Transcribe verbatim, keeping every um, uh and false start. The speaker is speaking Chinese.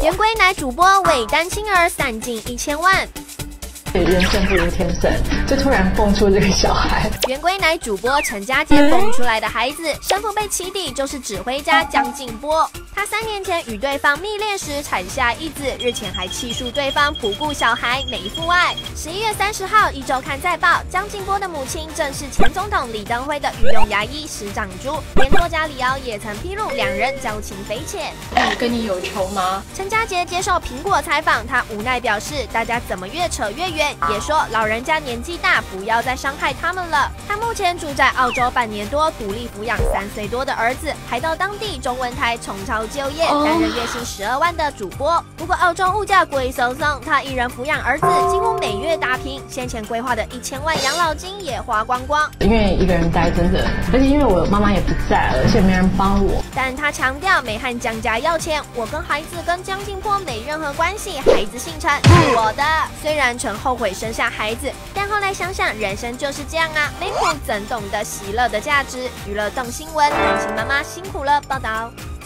圆规奶主播为单亲儿散尽一千万。 人生不如天生，就突然蹦出这个小孩。 圆规奶主播陈家杰蹦出来的孩子，生父被起底就是指挥家江静波。他三年前与对方密恋时产下一子，日前还起诉对方不顾小孩没父爱。十一月三十号，《一周刊》再报，江静波的母亲正是前总统李登辉的御用牙医石长珠，连作家李敖也曾披露两人交情匪浅。 我跟你有仇吗？ 陈家杰接受苹果采访，他无奈表示，大家怎么越扯越远。 也说老人家年纪大，不要再伤害他们了。他目前住在澳洲半年多，独立抚养三岁多的儿子，还到当地中文台重操旧业，担任月薪十二万的主播。不过澳洲物价贵松松，他一人抚养儿子，几乎每月打平，先前规划的一千万养老金也花光光。 因为一个人待真的，而且因为我妈妈也不在了，而且没人帮我。 但他强调没和江家要钱，我跟孩子跟江静波没任何关系，孩子姓陈是我的。虽然陈后悔生下孩子，但后来想想，人生就是这样啊，没苦怎懂得喜乐的价值。娱乐动新闻，担心妈妈辛苦了。报道。